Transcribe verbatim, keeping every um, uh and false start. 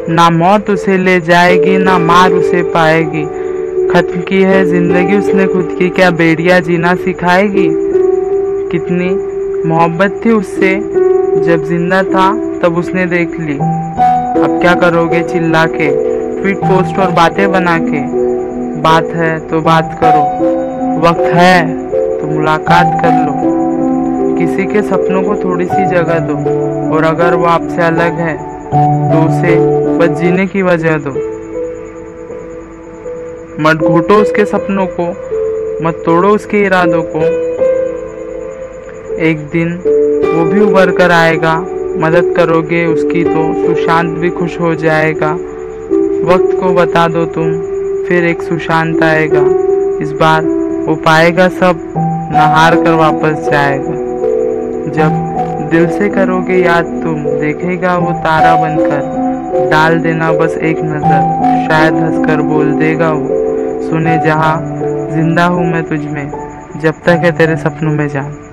ना मौत उसे ले जाएगी ना मार उसे पाएगी। खत्म की है जिंदगी उसने खुद की, क्या बेड़िया जीना सिखाएगी। कितनी मोहब्बत थी उससे जब जिंदा था तब उसने देख ली। अब क्या करोगे चिल्ला के, ट्वीट पोस्ट और बातें बना के। बात है तो बात करो, वक्त है तो मुलाकात कर लो। किसी के सपनों को थोड़ी सी जगह दो, और अगर वो आपसे अलग है तो उसे बस जीने की वजह दो। मत घोटो उसके सपनों को, मत तोड़ो उसके इरादों को। एक दिन वो भी उभर कर आएगा, मदद करोगे उसकी तो सुशांत भी खुश हो जाएगा। वक्त को बता दो तुम, फिर एक सुशांत आएगा। इस बार वो पाएगा सब, न हार कर वापस जाएगा। जब दिल से करोगे याद तुम, देखेगा वो तारा बनकर। डाल देना बस एक नजर, शायद हंसकर बोल देगा वो, सुने जहां जिंदा हूँ मैं तुझ में, जब तक है तेरे सपनों में जान।